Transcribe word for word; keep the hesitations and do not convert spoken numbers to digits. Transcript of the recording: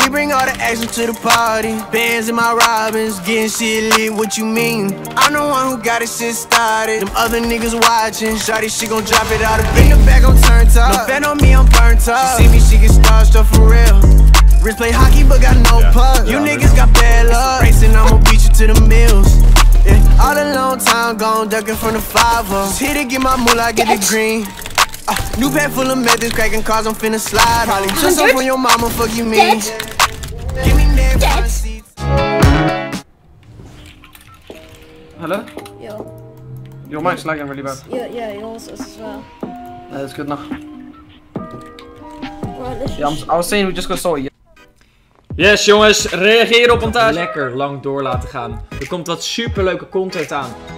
We bring all the action to the party. Bands in my Robins, getting shit lit, what you mean? I'm the one who got this shit started. Them other niggas watching. Shawty, she gon' drop it out of in the back on turn top. No fan on me, I'm burnt up. She see me, she get starstruck for real. Wrist play hockey, but got no yeah. puck. You yeah, niggas got bad luck. Racing, I'ma beat you to the mills. Yeah, all a long time gone, ducking from the five oh. Just hit it, get my moolah, get it green. Uh, new pack full of methods, cracking cars, I'm finna slide. Probably trust up on your mama, fuck you mean. Give me that front seats. Hello? Yo. Your mic's lagging really bad. Yeah, yeah, yours is as well. Uh, that's good enough. Right, yeah, I'm, I was saying we just got sorry. Yes jongens, reageer op montage. Lekker lang door laten gaan. Er komt wat superleuke content aan.